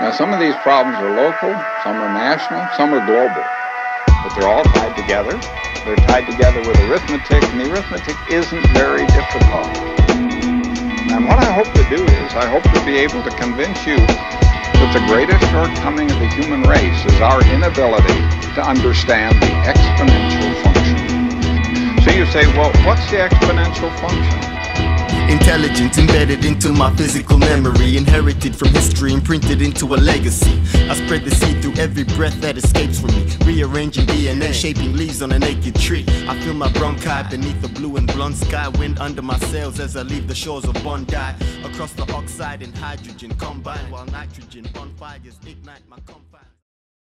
Now, some of these problems are local, some are national, some are global, but they're all tied together. They're tied together with arithmetic, and the arithmetic isn't very difficult. And what I hope to do is, I hope to be able to convince you that the greatest shortcoming of the human race is our inability to understand the exponential function. So you say, well, what's the exponential function? Intelligence embedded into my physical memory, inherited from history and printed into a legacy. I spread the seed through every breath that escapes from me, rearranging DNA, shaping leaves on a naked tree. I feel my bronchi beneath the blue and blonde sky, wind under my sails as I leave the shores of Bondi. Across the oxide and hydrogen combine, while nitrogen bonfires ignite my